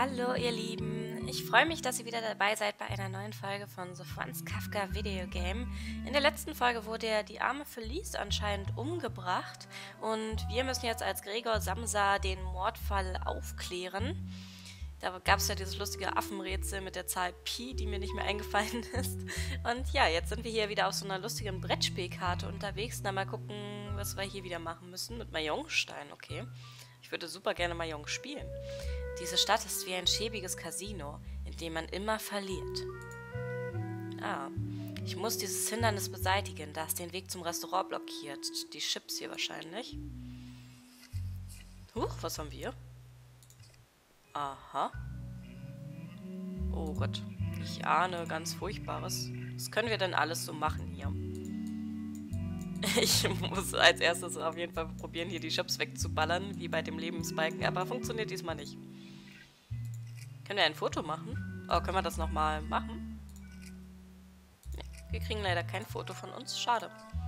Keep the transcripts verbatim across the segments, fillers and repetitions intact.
Hallo ihr Lieben, ich freue mich, dass ihr wieder dabei seid bei einer neuen Folge von The Franz Kafka Video Game. In der letzten Folge wurde ja die arme Felice anscheinend umgebracht und wir müssen jetzt als Gregor Samsa den Mordfall aufklären. Da gab es ja dieses lustige Affenrätsel mit der Zahl Pi, die mir nicht mehr eingefallen ist. Und ja, jetzt sind wir hier wieder auf so einer lustigen Brettspielkarte unterwegs. Na, mal gucken, was wir hier wieder machen müssen. Mit Mahjongstein, okay. Ich würde super gerne Mahjong spielen. Diese Stadt ist wie ein schäbiges Casino, in dem man immer verliert. Ah, ich muss dieses Hindernis beseitigen, da es den Weg zum Restaurant blockiert. Die Chips hier wahrscheinlich. Huch, was haben wir? Aha. Oh Gott, ich ahne ganz Furchtbares. Was können wir denn alles so machen hier? Ich muss als erstes auf jeden Fall probieren, hier die Chips wegzuballern, wie bei dem Lebensbalken, aber funktioniert diesmal nicht. Können wir ein Foto machen? Oh, können wir das nochmal machen? Nee, wir kriegen leider kein Foto von uns. Schade.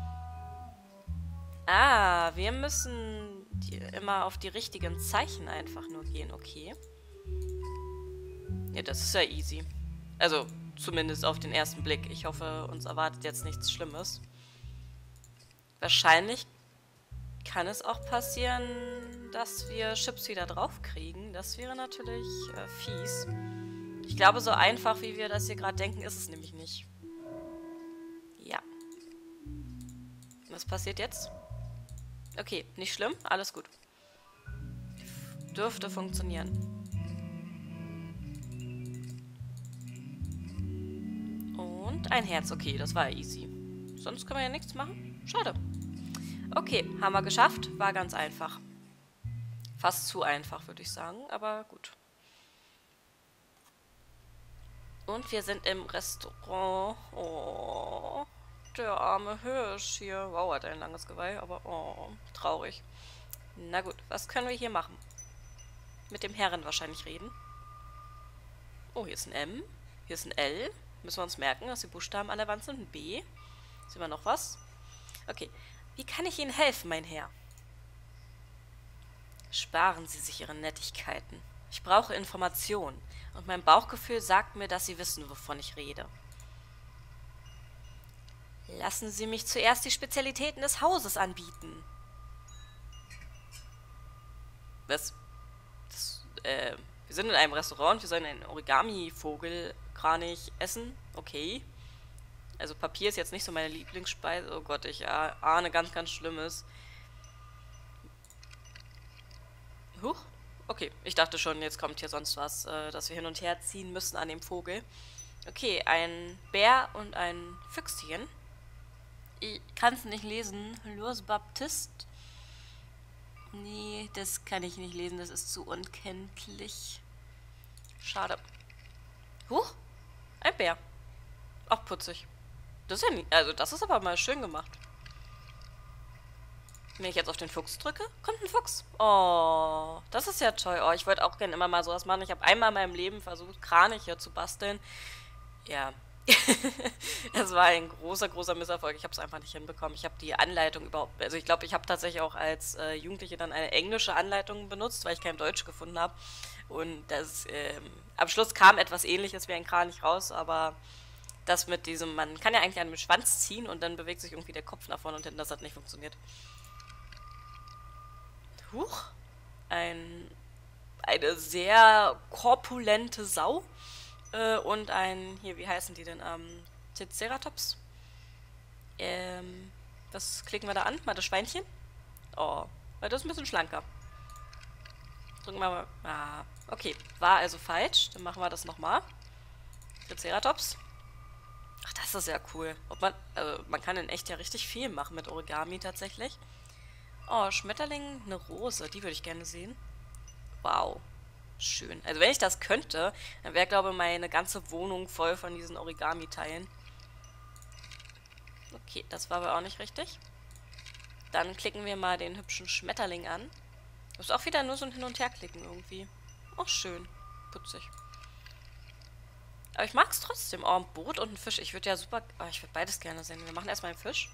Ah, wir müssen die, immer auf die richtigen Zeichen einfach nur gehen, okay. Ja, das ist ja easy. Also, zumindest auf den ersten Blick. Ich hoffe, uns erwartet jetzt nichts Schlimmes. Wahrscheinlich kann es auch passieren, dass wir Chips wieder drauf kriegen. Das wäre natürlich äh, fies. Ich glaube, so einfach, wie wir das hier gerade denken, ist es nämlich nicht. Ja. Was passiert jetzt? Okay, nicht schlimm, alles gut. Dürfte funktionieren. Und ein Herz, okay, das war easy. Sonst können wir ja nichts machen. Schade. Okay, haben wir geschafft. War ganz einfach. Fast zu einfach, würde ich sagen, aber gut. Und wir sind im Restaurant. Oh, der arme Hirsch hier. Wow, hat ein langes Geweih, aber oh, traurig. Na gut, was können wir hier machen? Mit dem Herren wahrscheinlich reden. Oh, hier ist ein M. Hier ist ein L. Müssen wir uns merken, dass die Buchstaben an der Wand sind. Ein B. Sehen wir noch was? Okay. Wie kann ich Ihnen helfen, mein Herr? Sparen Sie sich Ihre Nettigkeiten. Ich brauche Informationen. Und mein Bauchgefühl sagt mir, dass Sie wissen, wovon ich rede. Lassen Sie mich zuerst die Spezialitäten des Hauses anbieten. Was? Das, äh, wir sind in einem Restaurant, wir sollen einen Origami-Vogel-Kranich essen. Okay. Also Papier ist jetzt nicht so meine Lieblingsspeise. Oh Gott, ich ahne ganz, ganz Schlimmes. Huch. Okay, ich dachte schon, jetzt kommt hier sonst was, äh, dass wir hin und her ziehen müssen an dem Vogel. Okay, ein Bär und ein Füchschen. Ich kann es nicht lesen. Louis Baptiste. Nee, das kann ich nicht lesen. Das ist zu unkenntlich. Schade. Huch. Ein Bär. Auch putzig. Das ist ja nie, also das ist aber mal schön gemacht. Wenn ich jetzt auf den Fuchs drücke, kommt ein Fuchs. Oh, das ist ja toll. Oh, ich wollte auch gerne immer mal sowas machen. Ich habe einmal in meinem Leben versucht, Kraniche zu basteln. Ja. Es war ein großer, großer Misserfolg. Ich habe es einfach nicht hinbekommen. Ich habe die Anleitung überhaupt... Also ich glaube, ich habe tatsächlich auch als äh, Jugendliche dann eine englische Anleitung benutzt, weil ich kein Deutsch gefunden habe. Und das, ähm, am Schluss kam etwas Ähnliches wie ein Kranich raus, aber... Das mit diesem, man kann ja eigentlich an dem Schwanz ziehen und dann bewegt sich irgendwie der Kopf nach vorne und hinten. Das hat nicht funktioniert. Huch. Ein, eine sehr korpulente Sau. Äh, und ein, hier, wie heißen die denn? Ähm, Triceratops. Ähm, was klicken wir da an? Mal das Schweinchen. Oh, weil das ist ein bisschen schlanker. Drücken wir mal. Ah, okay. War also falsch. Dann machen wir das nochmal. Triceratops. Ach, das ist ja cool. Ob man, also man kann in echt ja richtig viel machen mit Origami tatsächlich. Oh, Schmetterling, eine Rose. Die würde ich gerne sehen. Wow. Schön. Also wenn ich das könnte, dann wäre, glaube ich, meine ganze Wohnung voll von diesen Origami-Teilen. Okay, das war aber auch nicht richtig. Dann klicken wir mal den hübschen Schmetterling an. Das ist auch wieder nur so ein Hin- und Herklicken irgendwie. Auch schön. Putzig. Aber ich mag es trotzdem. Oh, ein Boot und ein Fisch. Ich würde ja super... Oh, ich würde beides gerne sehen. Wir machen erstmal einen Fisch.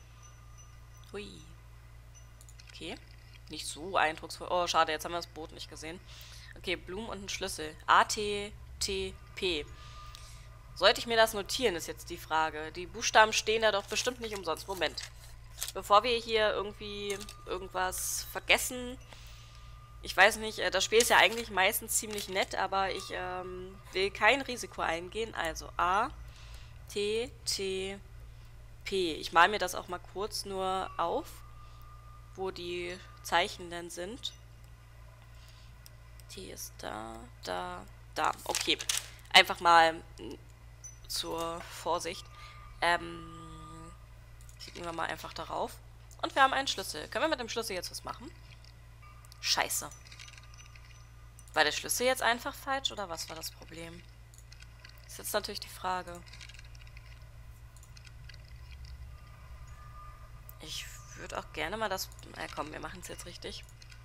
Hui. Okay. Nicht so eindrucksvoll. Oh, schade, jetzt haben wir das Boot nicht gesehen. Okay, Blumen und ein Schlüssel. A T T P. Sollte ich mir das notieren, ist jetzt die Frage. Die Buchstaben stehen da doch bestimmt nicht umsonst. Moment. Bevor wir hier irgendwie irgendwas vergessen. Ich weiß nicht, äh, das Spiel ist ja eigentlich meistens ziemlich nett, aber ich ähm, will kein Risiko eingehen. Also A, T, T, P. Ich male mir das auch mal kurz nur auf, wo die Zeichen denn sind. T ist da, da, da. Okay. Einfach mal zur Vorsicht. Ähm, klicken wir mal einfach darauf. Und wir haben einen Schlüssel. Können wir mit dem Schlüssel jetzt was machen? Scheiße. War der Schlüssel jetzt einfach falsch oder was war das Problem? Ist jetzt natürlich die Frage. Ich würde auch gerne mal das... Na komm, wir machen es jetzt richtig.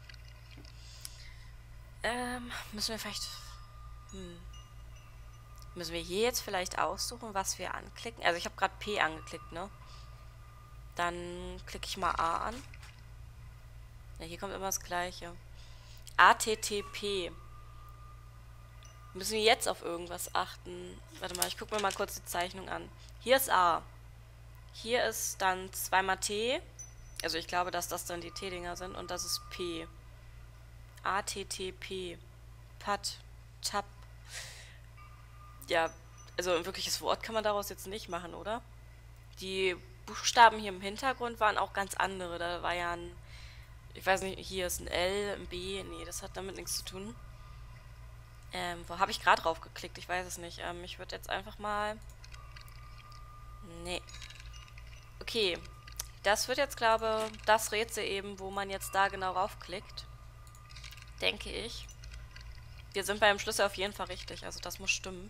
Ähm, müssen wir vielleicht... Hm. Müssen wir hier jetzt vielleicht aussuchen, was wir anklicken? Also ich habe gerade P angeklickt, ne? Dann klicke ich mal A an. Ja, hier kommt immer das Gleiche. A T T P. Müssen wir jetzt auf irgendwas achten? Warte mal, ich gucke mir mal kurz die Zeichnung an. Hier ist A. Hier ist dann zweimal T. Also ich glaube, dass das dann die T-Dinger sind. Und das ist P. A T T P. Pat. Tap. Ja, also ein wirkliches Wort kann man daraus jetzt nicht machen, oder? Die Buchstaben hier im Hintergrund waren auch ganz andere. Da war ja ein... Ich weiß nicht, hier ist ein L, ein B. Nee, das hat damit nichts zu tun. Ähm, wo habe ich gerade drauf geklickt? Ich weiß es nicht. Ähm, ich würde jetzt einfach mal... Nee. Okay. Das wird jetzt, glaube ich, das Rätsel eben, wo man jetzt da genau raufklickt. Denke ich. Wir sind beim Schlüssel auf jeden Fall richtig. Also das muss stimmen.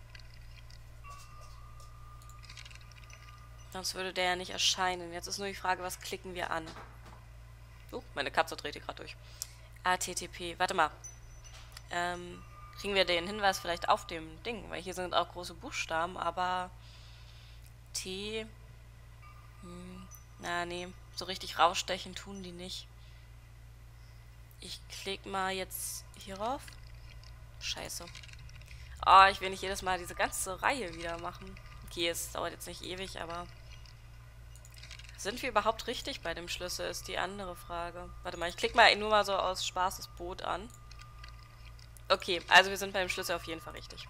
Sonst würde der ja nicht erscheinen. Jetzt ist nur die Frage, was klicken wir an? Oh, meine Katze dreht hier gerade durch. A T T P. Warte mal. Ähm, kriegen wir den Hinweis vielleicht auf dem Ding? Weil hier sind auch große Buchstaben, aber T... Hm, na, nee. So richtig rausstechen tun die nicht. Ich klicke mal jetzt hierauf. Scheiße. Oh, ich will nicht jedes Mal diese ganze Reihe wieder machen. Okay, es dauert jetzt nicht ewig, aber... Sind wir überhaupt richtig bei dem Schlüssel, ist die andere Frage. Warte mal, ich klicke mal nur mal so aus Spaß das Boot an. Okay, also wir sind beim Schlüssel auf jeden Fall richtig.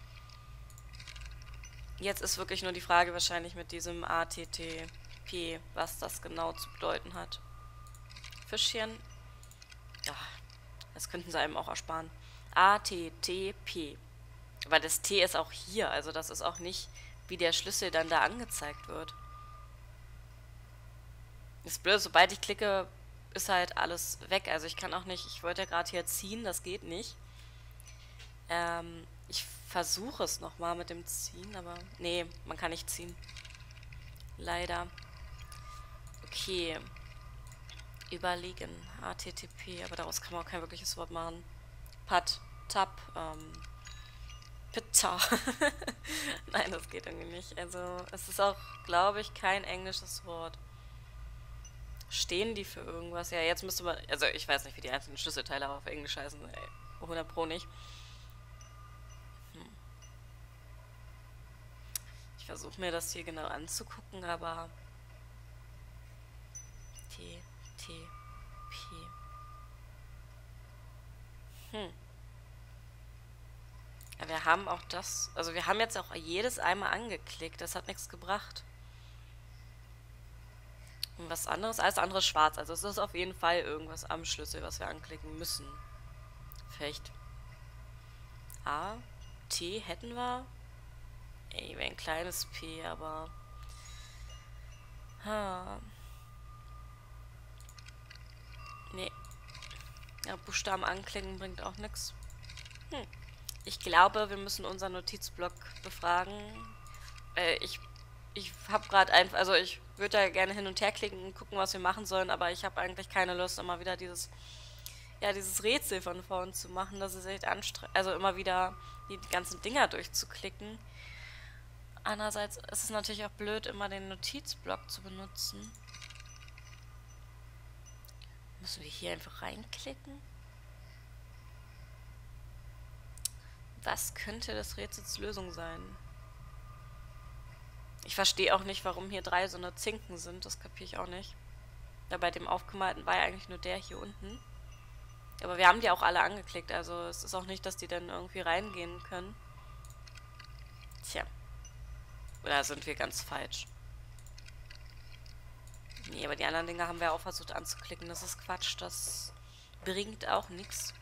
Jetzt ist wirklich nur die Frage wahrscheinlich mit diesem A T T P, was das genau zu bedeuten hat. Fischchen. Ja, das könnten sie einem auch ersparen. A T T P. Weil das T ist auch hier, also das ist auch nicht, wie der Schlüssel dann da angezeigt wird. Das ist blöd, sobald ich klicke, ist halt alles weg. Also ich kann auch nicht, ich wollte ja gerade hier ziehen, das geht nicht. Ähm, ich versuche es nochmal mit dem Ziehen, aber nee, man kann nicht ziehen. Leider. Okay. Überlegen. A T T P, aber daraus kann man auch kein wirkliches Wort machen. Pat, Tap, ähm, Pitta. Nein, das geht irgendwie nicht. Also, es ist auch, glaube ich, kein englisches Wort. Stehen die für irgendwas? Ja, jetzt müsste man... Also, ich weiß nicht, wie die einzelnen Schlüsselteile auf Englisch heißen. Ey, hundert Pro nicht. Hm. Ich versuche mir das hier genau anzugucken, aber... T, T, P. Hm. Ja, wir haben auch das... Also, wir haben jetzt auch jedes einmal angeklickt. Das hat nichts gebracht. Und was anderes? Alles andere ist schwarz. Also es ist auf jeden Fall irgendwas am Schlüssel, was wir anklicken müssen. Vielleicht A, T hätten wir. Ey, wäre ein kleines P, aber... Ha. Nee. Ja, Buchstaben anklicken bringt auch nichts. Hm. Ich glaube, wir müssen unseren Notizblock befragen. Äh, ich ich habe gerade einfach... Also ich würde da gerne hin und her klicken und gucken, was wir machen sollen, aber ich habe eigentlich keine Lust, immer wieder dieses... Ja, dieses Rätsel von vorn zu machen. Das ist echt anstrengend. Also immer wieder die ganzen Dinger durchzuklicken. Andererseits ist es natürlich auch blöd, immer den Notizblock zu benutzen. Müssen wir hier einfach reinklicken? Was könnte des Rätsels Lösung sein? Ich verstehe auch nicht, warum hier drei so eine Zinken sind. Das kapiere ich auch nicht. Da bei dem aufgemalten war ja eigentlich nur der hier unten. Aber wir haben die auch alle angeklickt. Also es ist auch nicht, dass die dann irgendwie reingehen können. Tja. Oder sind wir ganz falsch? Nee, aber die anderen Dinge haben wir auch versucht anzuklicken. Das ist Quatsch. Das bringt auch nichts.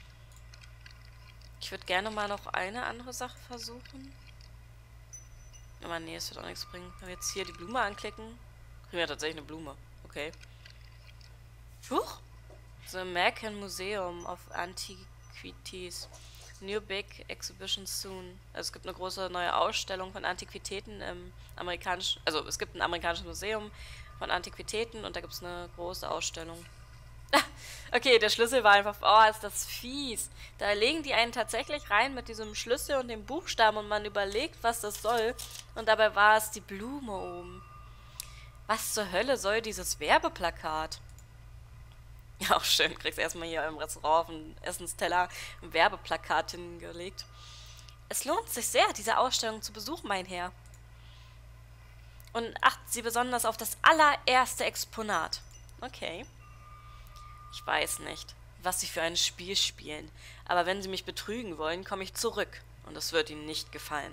Ich würde gerne mal noch eine andere Sache versuchen. Aber nee, es wird auch nichts bringen. Wenn wir jetzt hier die Blume anklicken, kriegen wir tatsächlich eine Blume. Okay. Huch! The American Museum of Antiquities. New Big Exhibition soon. Also es gibt eine große neue Ausstellung von Antiquitäten im amerikanischen... Also es gibt ein amerikanisches Museum von Antiquitäten und da gibt es eine große Ausstellung. Okay, der Schlüssel war einfach... Oh, ist das fies. Da legen die einen tatsächlich rein mit diesem Schlüssel und dem Buchstaben und man überlegt, was das soll. Und dabei war es die Blume oben. Was zur Hölle soll dieses Werbeplakat? Ja, auch schön. Kriegst erstmal hier im Restaurant auf den Essensteller ein Werbeplakat hingelegt. Es lohnt sich sehr, diese Ausstellung zu besuchen, mein Herr. Und achten Sie besonders auf das allererste Exponat. Okay. Ich weiß nicht, was Sie für ein Spiel spielen, aber wenn Sie mich betrügen wollen, komme ich zurück. Und es wird Ihnen nicht gefallen.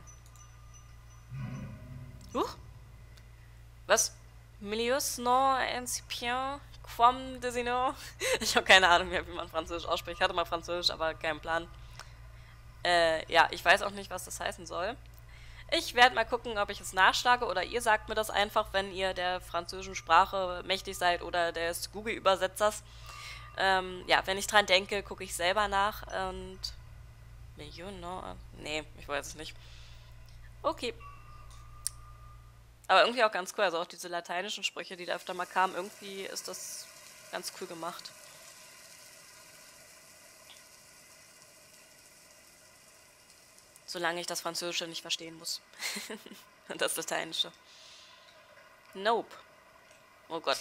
Huch. Was? Milius non incipient quam desino? Ich habe keine Ahnung mehr, wie man Französisch ausspricht. Ich hatte mal Französisch, aber keinen Plan. Äh, ja, ich weiß auch nicht, was das heißen soll. Ich werde mal gucken, ob ich es nachschlage oder ihr sagt mir das einfach, wenn ihr der französischen Sprache mächtig seid oder des Google-Übersetzers. Ähm, ja, wenn ich dran denke, gucke ich selber nach und... Million, no? Nee, ich weiß es nicht. Okay. Aber irgendwie auch ganz cool, also auch diese lateinischen Sprüche, die da öfter mal kamen, irgendwie ist das ganz cool gemacht. Solange ich das Französische nicht verstehen muss. Und das Lateinische. Nope. Oh Gott.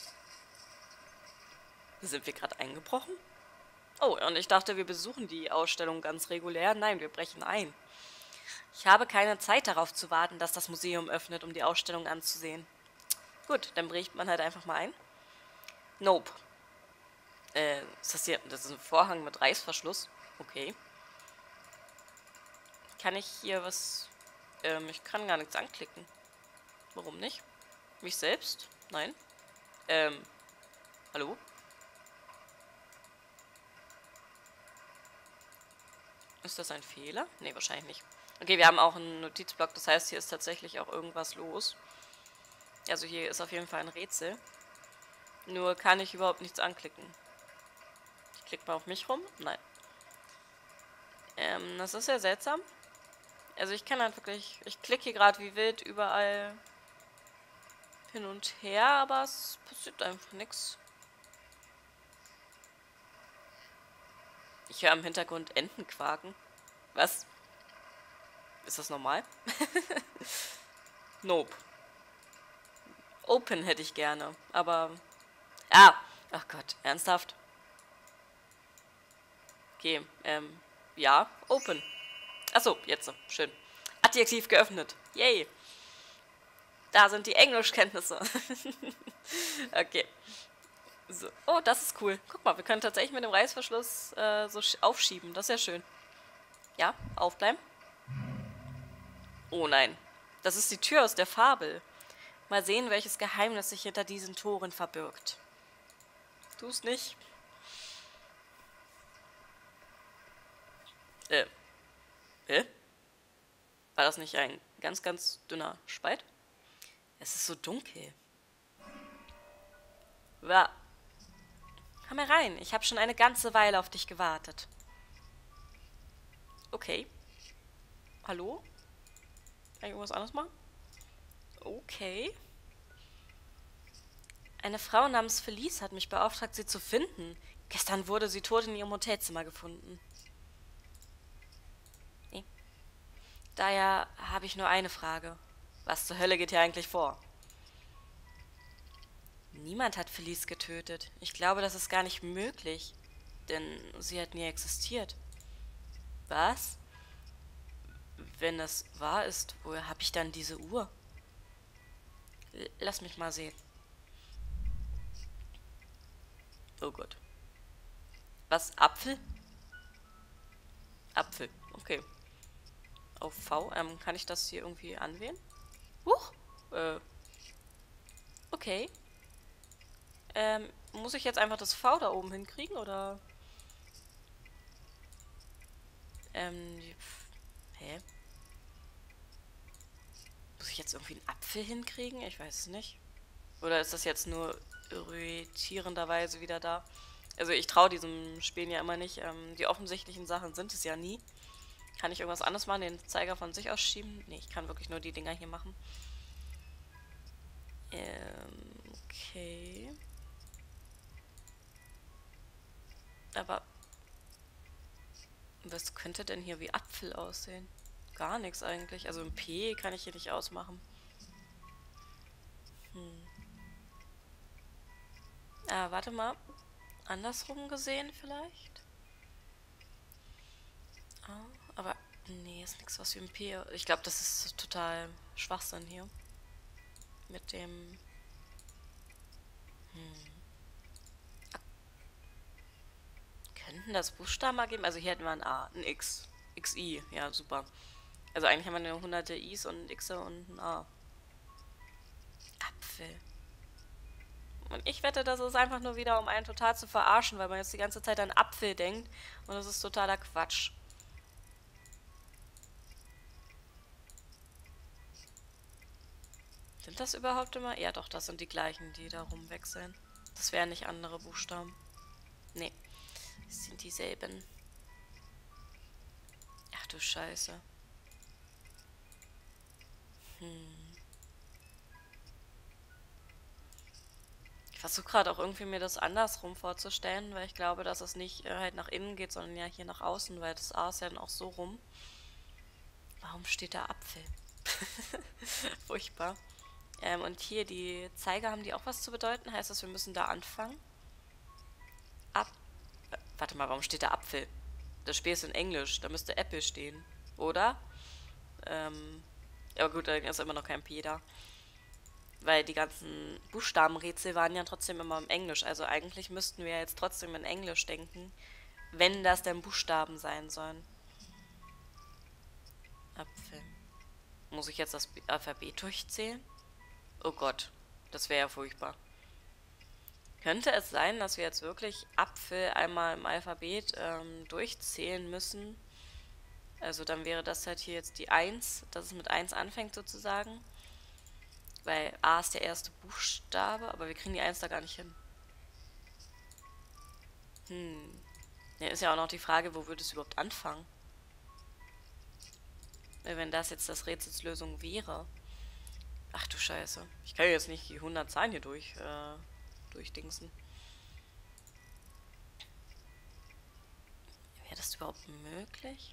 Sind wir gerade eingebrochen? Oh, und ich dachte, wir besuchen die Ausstellung ganz regulär. Nein, wir brechen ein. Ich habe keine Zeit darauf zu warten, dass das Museum öffnet, um die Ausstellung anzusehen. Gut, dann bricht man halt einfach mal ein. Nope. Äh, ist das hier... Das ist ein Vorhang mit Reißverschluss. Okay. Kann ich hier was... Ähm, ich kann gar nichts anklicken. Warum nicht? Mich selbst? Nein. Ähm, hallo? Ist das ein Fehler? Ne, wahrscheinlich nicht. Okay, wir haben auch einen Notizblock, das heißt, hier ist tatsächlich auch irgendwas los. Also hier ist auf jeden Fall ein Rätsel. Nur kann ich überhaupt nichts anklicken. Ich klicke mal auf mich rum. Nein. Ähm, das ist ja seltsam. Also ich kann halt wirklich... Ich klicke hier gerade wie wild überall hin und her, aber es passiert einfach nichts. Ich höre im Hintergrund Enten quaken. Was? Ist das normal? Nope. Open hätte ich gerne, aber... Ah! Ach Gott, ernsthaft? Okay, ähm... ja, open. Achso, jetzt. Schön. Adjektiv geöffnet. Yay. Da sind die Englischkenntnisse. Okay. So. Oh, das ist cool. Guck mal, wir können tatsächlich mit dem Reißverschluss äh, so aufschieben. Das ist ja schön. Ja, aufbleiben. Oh nein. Das ist die Tür aus der Fabel. Mal sehen, welches Geheimnis sich hinter diesen Toren verbirgt. Tu's nicht. Äh. Hä? War das nicht ein ganz, ganz dünner Spalt? Es ist so dunkel. Ja. Komm herein, ich habe schon eine ganze Weile auf dich gewartet. Okay. Hallo? Kann ich irgendwas anderes machen? Okay. Eine Frau namens Felice hat mich beauftragt, sie zu finden. Gestern wurde sie tot in ihrem Hotelzimmer gefunden. Nee. Daher habe ich nur eine Frage. Was zur Hölle geht hier eigentlich vor? Niemand hat Felice getötet. Ich glaube, das ist gar nicht möglich. Denn sie hat nie existiert. Was? wenn das wahr ist, woher habe ich dann diese Uhr? L lass mich mal sehen. Oh Gott. Was? Apfel? Apfel. Okay. Auf V. Ähm, kann ich das hier irgendwie anwählen? Huch. Äh. Okay. Ähm, muss ich jetzt einfach das V da oben hinkriegen, oder? Ähm, pf, hä? Muss ich jetzt irgendwie einen Apfel hinkriegen? Ich weiß es nicht. Oder ist das jetzt nur irritierenderweise wieder da? Also ich traue diesem Spielen ja immer nicht. Ähm, die offensichtlichen Sachen sind es ja nie. Kann ich irgendwas anderes machen? Den Zeiger von sich aus schieben? Nee, ich kann wirklich nur die Dinger hier machen. Ähm, okay. Aber was könnte denn hier wie Apfel aussehen? Gar nichts eigentlich. Also ein P kann ich hier nicht ausmachen. Hm. Ah, warte mal. Andersrum gesehen vielleicht? Ah, aber nee, ist nichts was wie ein P. Ich glaube, das ist total Schwachsinn hier. Mit dem... Hm. Könnten das Buchstaben mal geben? Also hier hätten wir ein A, ein X, X I. Ja, super. Also eigentlich haben wir nur hunderte Is und X und ein A. Apfel. Und ich wette, das ist einfach nur wieder, um einen total zu verarschen, weil man jetzt die ganze Zeit an Apfel denkt. Und das ist totaler Quatsch. Sind das überhaupt immer? Ja doch, das sind die gleichen, die da rumwechseln. Das wären nicht andere Buchstaben. Nee, es sind dieselben. Ach du Scheiße. Hm. Ich versuche gerade auch irgendwie mir das andersrum vorzustellen, weil ich glaube, dass es nicht äh, halt nach innen geht, sondern ja hier nach außen, weil das A ist ja dann auch so rum. Warum steht da Apfel? Furchtbar. Ähm, und hier die Zeiger, haben die auch was zu bedeuten? Heißt das, wir müssen da anfangen? Ab... Äh, warte mal, warum steht da Apfel? Das Spiel ist in Englisch, da müsste Apple stehen. Oder? Ähm... Ja gut, da ist immer noch kein P da. Weil die ganzen Buchstabenrätsel waren ja trotzdem immer im Englisch. Also eigentlich müssten wir jetzt trotzdem in Englisch denken, wenn das denn Buchstaben sein sollen. Apfel. Muss ich jetzt das Alphabet durchzählen? Oh Gott, das wäre ja furchtbar. Könnte es sein, dass wir jetzt wirklich Apfel einmal im Alphabet ähm, durchzählen müssen? Also dann wäre das halt hier jetzt die eins, dass es mit eins anfängt sozusagen. Weil A ist der erste Buchstabe, aber wir kriegen die eins da gar nicht hin. Hm. Ja, ist ja auch noch die Frage, wo würde es überhaupt anfangen? Wenn das jetzt das Rätselslösung wäre. Ach du Scheiße. Ich kann jetzt nicht die hundert Zahlen hier durch, äh, durchdingsen. Wäre das überhaupt möglich?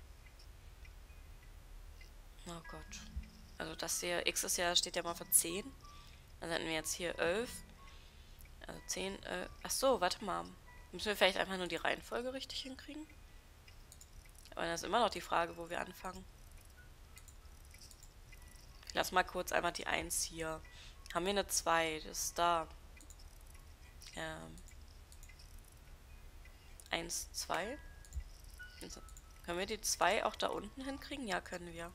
Oh Gott. Also das hier, X ist ja, steht ja mal für zehn. Dann hätten wir jetzt hier elf. Also zehn, äh, ach so, warte mal. Müssen wir vielleicht einfach nur die Reihenfolge richtig hinkriegen? Aber dann ist immer noch die Frage, wo wir anfangen. Ich lass mal kurz einmal die eins hier. Haben wir eine zwei? Das ist da. Ähm. eins, zwei. Also, können wir die zwei auch da unten hinkriegen? Ja, können wir.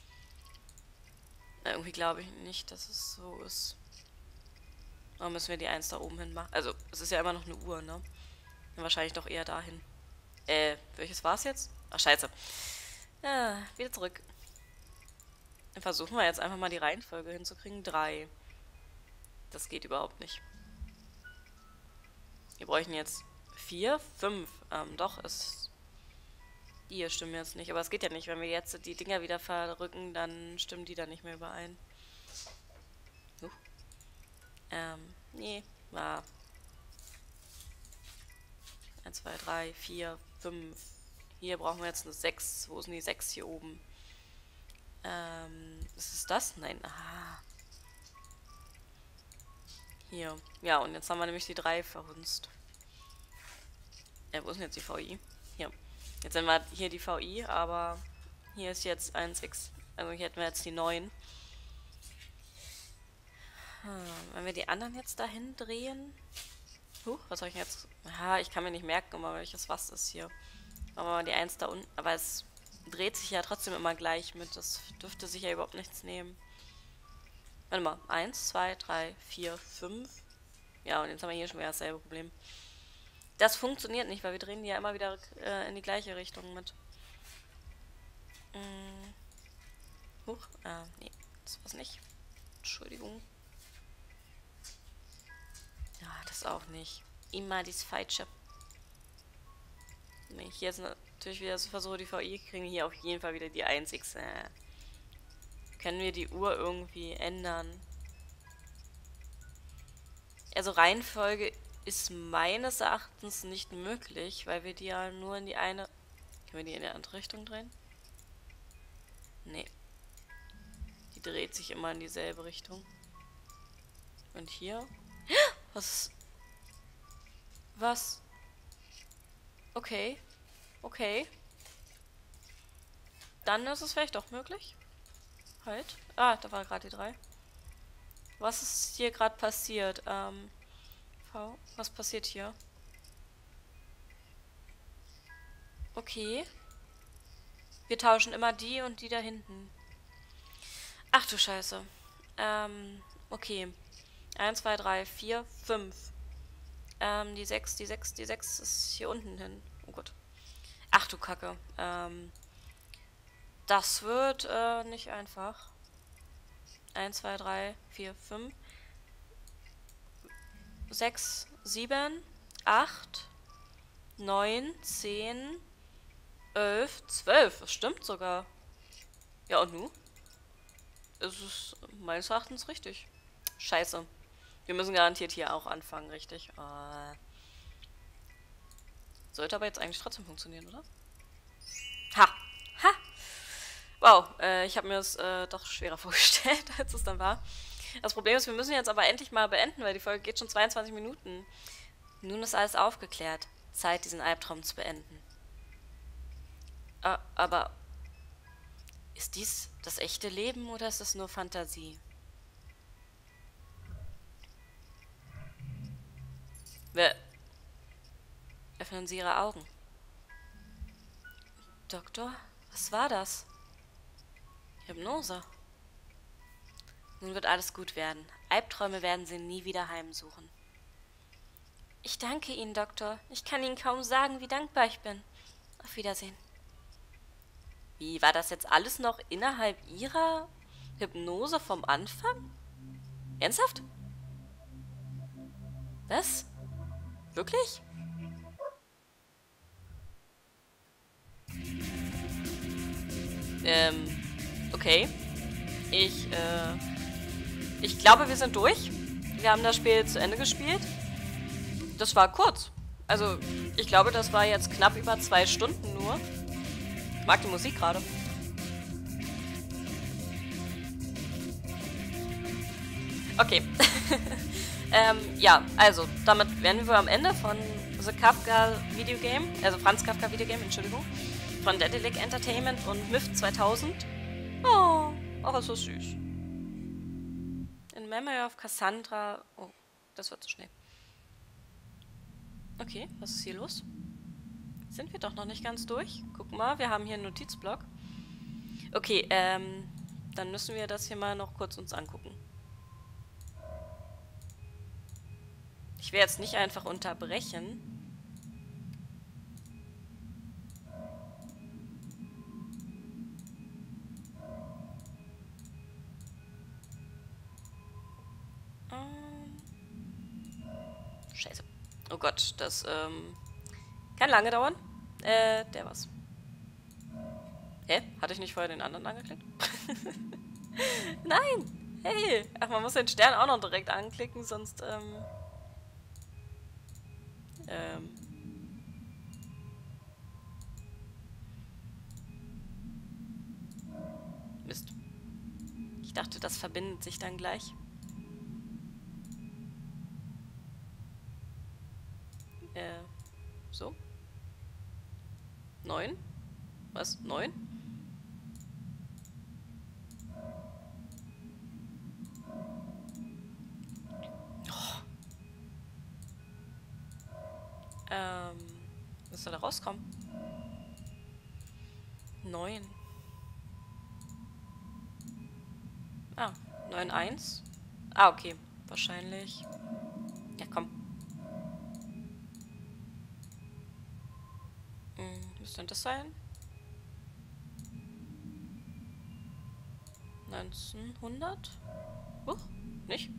Na, irgendwie glaube ich nicht, dass es so ist. Warum müssen wir die eins da oben hin machen? Also, es ist ja immer noch eine Uhr, ne? Dann wahrscheinlich doch eher dahin. Äh, welches war es jetzt? Ach, scheiße. Ja, wieder zurück. Dann versuchen wir jetzt einfach mal die Reihenfolge hinzukriegen. drei. Das geht überhaupt nicht. Wir bräuchten jetzt vier, fünf. Ähm, doch, es... Die hier stimmen jetzt nicht. Aber es geht ja nicht. Wenn wir jetzt die Dinger wieder verrücken, dann stimmen die da nicht mehr überein. Huch. Ähm, nee, war... eins, zwei, drei, vier, fünf. Hier brauchen wir jetzt eine sechs. Wo ist denn die sechs hier oben? Ähm, ist es das? Nein. Ah. Hier. Ja, und jetzt haben wir nämlich die drei verhunzt. Ja, wo ist denn jetzt die V I? Hier. Jetzt haben wir hier die V I, aber hier ist jetzt eins x. Also hier hätten wir jetzt die neun. Hm, wenn wir die anderen jetzt dahin drehen... Huch, was soll ich jetzt... Ja, ich kann mir nicht merken, immer welches was ist hier. Machen wir mal die eins da unten. Aber es dreht sich ja trotzdem immer gleich mit. Das dürfte sich ja überhaupt nichts nehmen. Warte mal. eins, zwei, drei, vier, fünf. Ja, und jetzt haben wir hier schon wieder dasselbe Problem. Das funktioniert nicht, weil wir drehen die ja immer wieder äh, in die gleiche Richtung mit. Hm. Huch. Ah, nee. Das war's nicht. Entschuldigung. Ja, das auch nicht. Immer dieses falsche. Wenn ich jetzt natürlich wieder so versuche, die V I, kriegen wir hier auf jeden Fall wieder die eins x. Äh. Können wir die Uhr irgendwie ändern? Also Reihenfolge ist meines Erachtens nicht möglich, weil wir die ja nur in die eine... Können wir die in die andere Richtung drehen? Nee. Die dreht sich immer in dieselbe Richtung. Und hier... Was? Was? Okay. Okay. Dann ist es vielleicht doch möglich. Halt. Ah, da war gerade die drei. Was ist hier gerade passiert? Ähm, V, was passiert hier? Okay. Wir tauschen immer die und die da hinten. Ach du Scheiße. Ähm, okay. eins, zwei, drei, vier, fünf. Ähm, die sechs, die sechs, die sechs ist hier unten hin. Oh Gott. Ach du Kacke. Ähm, das wird äh, nicht einfach. eins, zwei, drei, vier, fünf. sechs, sieben, acht, neun, zehn, elf, zwölf. Das stimmt sogar. Ja, und nu? Es ist meines Erachtens richtig. Scheiße. Wir müssen garantiert hier auch anfangen, richtig? Äh, sollte aber jetzt eigentlich trotzdem funktionieren, oder? Ha! Ha! Wow, äh, ich habe mir das äh, doch schwerer vorgestellt, als es dann war. Das Problem ist, wir müssen jetzt aber endlich mal beenden, weil die Folge geht schon zweiundzwanzig Minuten. Nun ist alles aufgeklärt. Zeit, diesen Albtraum zu beenden. Äh, aber... Ist dies das echte Leben oder ist es nur Fantasie? Wer... Öffnen Sie Ihre Augen. Doktor, was war das? Hypnose. Nun wird alles gut werden. Albträume werden Sie nie wieder heimsuchen. Ich danke Ihnen, Doktor. Ich kann Ihnen kaum sagen, wie dankbar ich bin. Auf Wiedersehen. Wie, war das jetzt alles noch innerhalb Ihrer Hypnose vom Anfang? Ernsthaft? Was? Wirklich? Ähm, okay. Ich, äh, ich glaube, wir sind durch. Wir haben das Spiel zu Ende gespielt. Das war kurz. Also, ich glaube, das war jetzt knapp über zwei Stunden nur. Ich mag die Musik gerade. Okay. ähm, ja, also, damit wären wir am Ende von The Kafka Video Game, also Franz Kafka Video Game, Entschuldigung, von Daedalic Entertainment und M I F zweitausend. Oh, oh, ist so süß. In Memory of Cassandra. Oh, das wird zu schnell. Okay, was ist hier los? Sind wir doch noch nicht ganz durch? Guck mal, wir haben hier einen Notizblock. Okay, ähm, dann müssen wir das hier mal noch kurz uns angucken. Ich will jetzt nicht einfach unterbrechen. Ähm, Scheiße. Oh Gott, das, ähm, kann lange dauern. Äh, der was. Hä? Hatte ich nicht vorher den anderen angeklickt? Nein! Hey! Ach, man muss den Stern auch noch direkt anklicken, sonst, ähm... Ähm... Mist. Ich dachte, das verbindet sich dann gleich. Äh, so. Neun? Was? Neun? Ähm, was soll da rauskommen? neun. Ah, neun eins. Ah, okay. Wahrscheinlich. Ja, komm. Hm, müsste denn das sein? neunzehnhundert? Huch, nicht?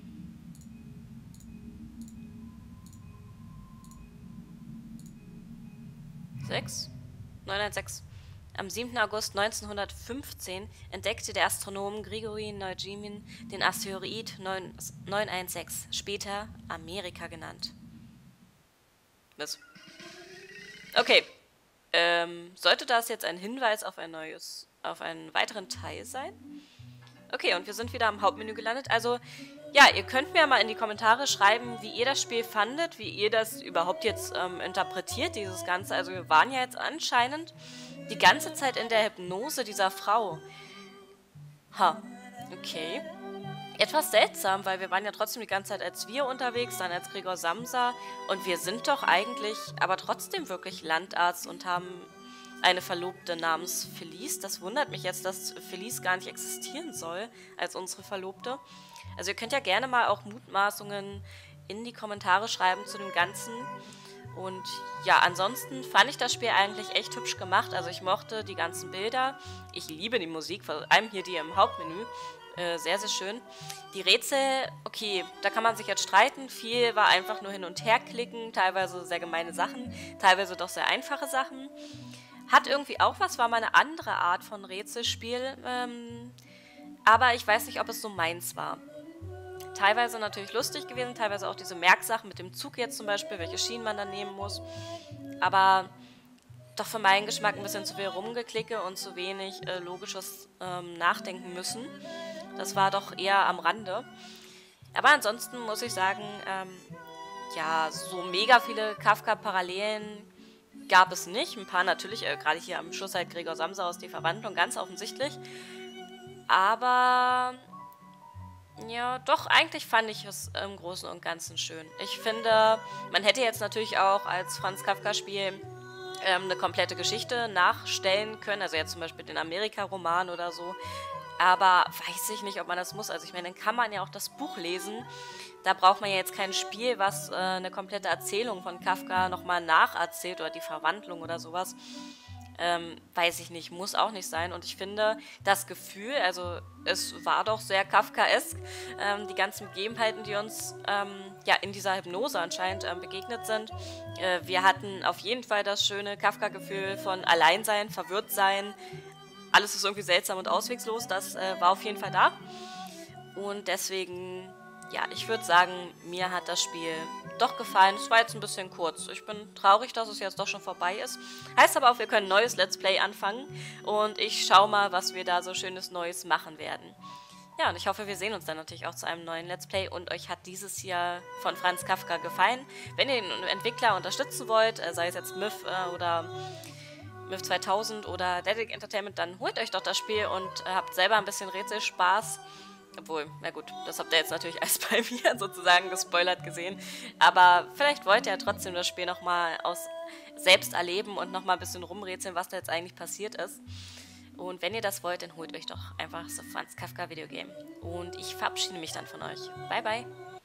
sechs? neunhundertsechs. Am siebten August neunzehnhundertfünfzehn entdeckte der Astronom Grigori Neujemin den Asteroid neunhundertsechzehn, später Amerika genannt. Was? Okay. Ähm, sollte das jetzt ein Hinweis auf ein neues, auf einen weiteren Teil sein? Okay, und wir sind wieder am Hauptmenü gelandet. Also, ja, ihr könnt mir mal in die Kommentare schreiben, wie ihr das Spiel fandet, wie ihr das überhaupt jetzt ähm, interpretiert, dieses Ganze. Also, wir waren ja jetzt anscheinend die ganze Zeit in der Hypnose dieser Frau. Ha, okay. Etwas seltsam, weil wir waren ja trotzdem die ganze Zeit als wir unterwegs, dann als Gregor Samsa. Und wir sind doch eigentlich aber trotzdem wirklich Landarzt und haben eine Verlobte namens Felice. Das wundert mich jetzt, dass Felice gar nicht existieren soll als unsere Verlobte. Also ihr könnt ja gerne mal auch Mutmaßungen in die Kommentare schreiben zu dem Ganzen. Und ja, ansonsten fand ich das Spiel eigentlich echt hübsch gemacht. Also ich mochte die ganzen Bilder. Ich liebe die Musik, vor allem hier die im Hauptmenü. Äh, sehr, sehr schön. Die Rätsel, okay, da kann man sich jetzt streiten. Viel war einfach nur hin und her klicken. Teilweise sehr gemeine Sachen, teilweise doch sehr einfache Sachen. Hat irgendwie auch was, war mal eine andere Art von Rätselspiel. Ähm, aber ich weiß nicht, ob es so meins war. Teilweise natürlich lustig gewesen, teilweise auch diese Merksachen mit dem Zug jetzt zum Beispiel, welche Schienen man dann nehmen muss. Aber doch für meinen Geschmack ein bisschen zu viel rumgeklicke und zu wenig äh, logisches ähm, Nachdenken müssen. Das war doch eher am Rande. Aber ansonsten muss ich sagen, ähm, ja, so mega viele Kafka-Parallelen gab es nicht. Ein paar natürlich, äh, gerade hier am Schluss halt Gregor Samsa aus Die Verwandlung, ganz offensichtlich. Aber ja, doch, eigentlich fand ich es im Großen und Ganzen schön. Ich finde, man hätte jetzt natürlich auch als Franz Kafka-Spiel ähm, eine komplette Geschichte nachstellen können, also jetzt zum Beispiel den Amerika-Roman oder so. Aber weiß ich nicht, ob man das muss. Also ich meine, dann kann man ja auch das Buch lesen. Da braucht man ja jetzt kein Spiel, was äh, eine komplette Erzählung von Kafka nochmal nacherzählt oder die Verwandlung oder sowas. Ähm, weiß ich nicht, muss auch nicht sein. Und ich finde, das Gefühl, also es war doch sehr Kafkaesk, ähm, die ganzen Begebenheiten, die uns ähm, ja in dieser Hypnose anscheinend ähm, begegnet sind. Äh, wir hatten auf jeden Fall das schöne Kafka-Gefühl von Alleinsein, Verwirrtsein. Alles ist irgendwie seltsam und auswegslos, das äh, war auf jeden Fall da. Und deswegen, ja, ich würde sagen, mir hat das Spiel doch gefallen. Es war jetzt ein bisschen kurz. Ich bin traurig, dass es jetzt doch schon vorbei ist. Heißt aber auch, wir können ein neues Let's Play anfangen. Und ich schaue mal, was wir da so schönes Neues machen werden. Ja, und ich hoffe, wir sehen uns dann natürlich auch zu einem neuen Let's Play. Und euch hat dieses hier von Franz Kafka gefallen. Wenn ihr den Entwickler unterstützen wollt, sei es jetzt M I F äh, oder M I F zweitausend oder Daedalic Entertainment, dann holt euch doch das Spiel und äh, habt selber ein bisschen Rätselspaß. Obwohl, na gut, das habt ihr jetzt natürlich erst bei mir sozusagen gespoilert gesehen. Aber vielleicht wollt ihr ja trotzdem das Spiel nochmal aus selbst erleben und nochmal ein bisschen rumrätseln, was da jetzt eigentlich passiert ist. Und wenn ihr das wollt, dann holt euch doch einfach so Franz Kafka Videogame. Und ich verabschiede mich dann von euch. Bye, bye.